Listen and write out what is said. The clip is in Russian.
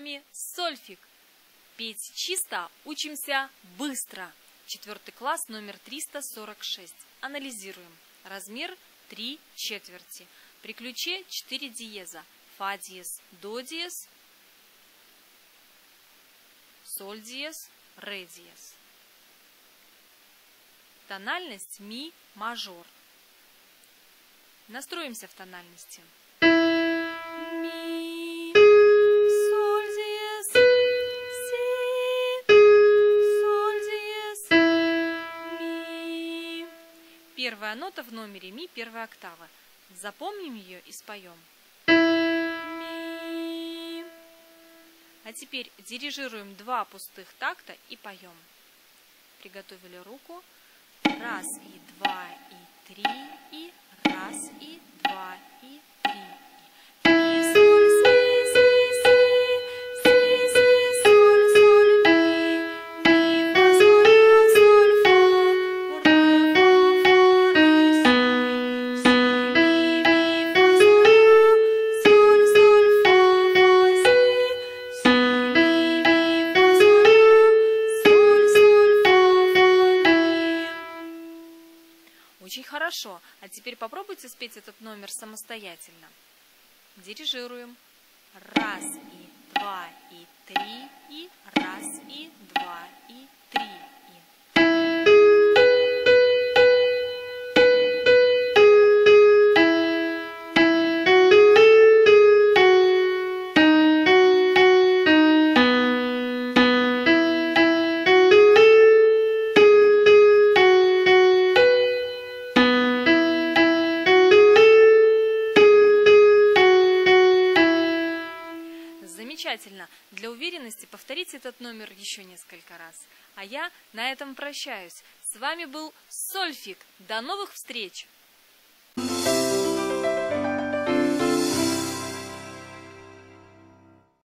вами сольфик. Петь чисто учимся быстро. 4 класс, номер 346. Анализируем. Размер 3/4. При ключе 4 диеза. Фа диез, до диез, соль диез, ре диез. Тональность ми мажор. Настроимся в тональности. Ми, соль диез, си, соль диез, ми. Первая нота в номере ми, первая октава. Запомним ее и споем. Ми. А теперь дирижируем 2 пустых такта и поем. Приготовили руку. 1, и 2, и 3, и 1, и 2, и 3. Ми, соль, си, си, си, си, си, соль, соль, ми, фа, соль, фа, ре, фа, ре, си, си, ми, фа, соль, соль, фа, фа, си, си, ми, фа, соль, фа, фа, ми. Очень хорошо. А теперь попробуйте спеть этот номер самостоятельно. Дирижируем. 1, и 2, и 3, и 1, и 2, и 3, и. Замечательно. Для уверенности повторите этот номер еще несколько раз. А я на этом прощаюсь. С вами был Сольфик. До новых встреч!